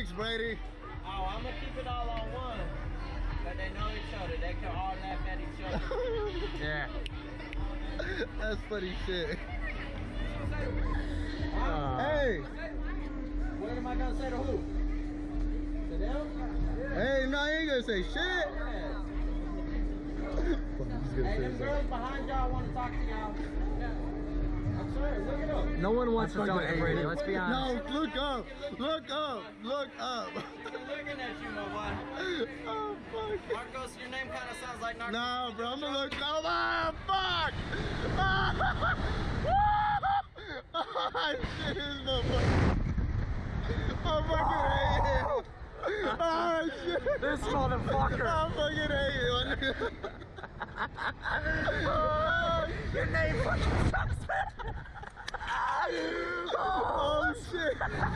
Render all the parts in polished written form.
Thanks, Brady. Oh, I'm gonna keep it all on one. But they know each other. They can all laugh at each other. Yeah. That's funny shit. Hey! What am I gonna say to who? To them? Hey, no, I ain't gonna say shit. Yeah. Hey, them girls behind y'all want to talk to y'all. I'm sorry, look it up. No one wants to talk to Brady, let's be honest. No, look up. Look up. Look up. I'm looking at you, my boy. Oh, fuck. Marcos, your name kind of sounds like Narcos. Nah, bro, I'm gonna look. Oh, fuck. Oh, shit, this motherfucker. I fucking hate him. Oh, shit. This motherfucker. I fucking hate him. Your name fucking sucks. Oh, shit.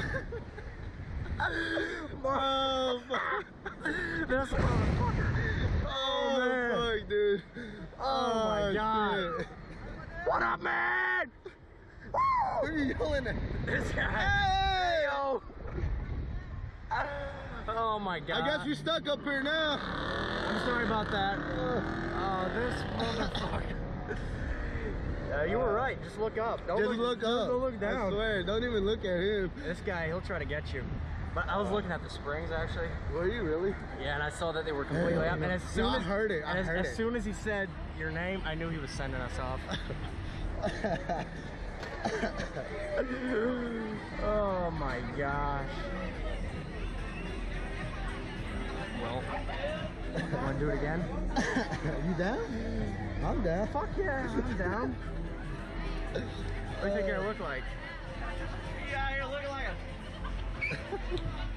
Oh, fuck. This motherfucker. Oh, man. fuck, dude. Oh my God. Shit. What up, man? Who are you yelling at? This guy. Hey! Yo. Oh my God. I guess you're stuck up here now. I'm sorry about that. Oh, this motherfucker. You were right. Just look up. Don't Just look up. Don't look down. I swear, don't even look at him. This guy, he'll try to get you. But I was looking at the springs actually. Were you really? Yeah, and I saw that they were completely up. And as soon I as heard it. as soon as he said your name, I knew he was sending us off. Oh my gosh. Well, you want to do it again? You down? I'm down. Fuck yeah, I'm down. What do you think you're gonna look like? You out here looking like a